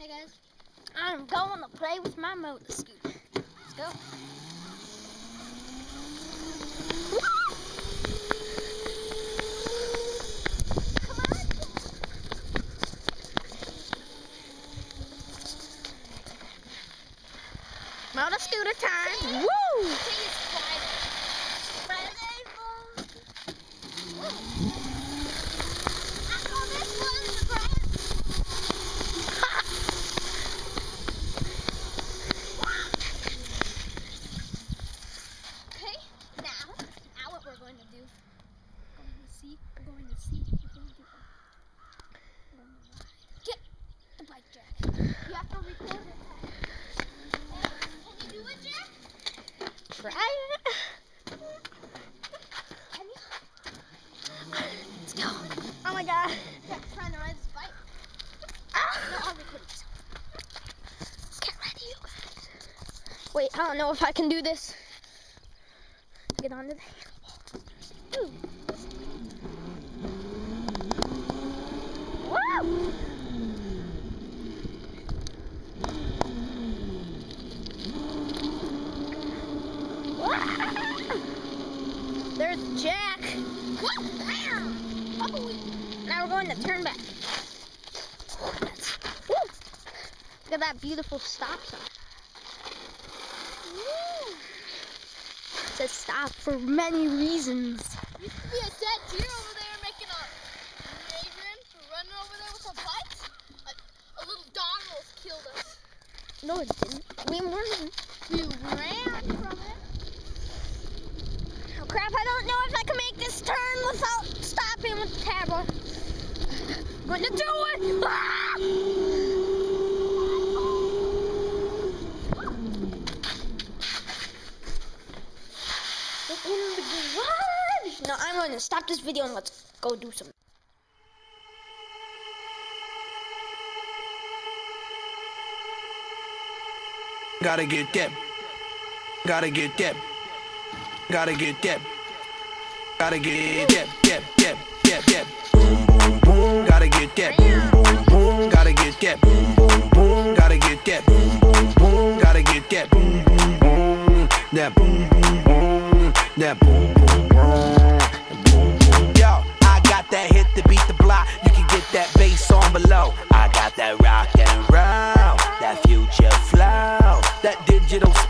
guys, I'm going to play with my motor scooter. Let's go. Motor scooter time. Woo! Get the bike, Jack. You have to record it. Can you do it, Jack? Try it. Can you? Let's go. Oh my God. Jack's trying to ride this bike. No, I'll record this. Get ready, you guys. Wait, I don't know if I can do this. Get onto the handlebar. Ooh. Woo! There's Jack. Now we're going to turn back. Look at that beautiful stop sign. It says stop for many reasons. Used to be a dead deer over there making a vagrant for running over there with our bikes. A little dog almost killed us. No, it didn't. We ran from it. Oh crap, I don't know if I can make this turn without stopping with the tablet. I'm going to do it! Ah! In the garage! No, I'm going to stop this video and let's go do something. Gotta get that. Gotta get that. Gotta get that. Gotta get that. Boom, boom, boom. Gotta get that. Boom, boom, boom. Gotta get that. Boom, boom, boom. Gotta get that. Boom, boom, boom. Gotta get that. Boom, boom, boom. That boom, boom, boom. That boom, boom, boom. Yo, I got that hit to beat the block. You can get that bass on below. I got that rock and roll, that future flow, that digital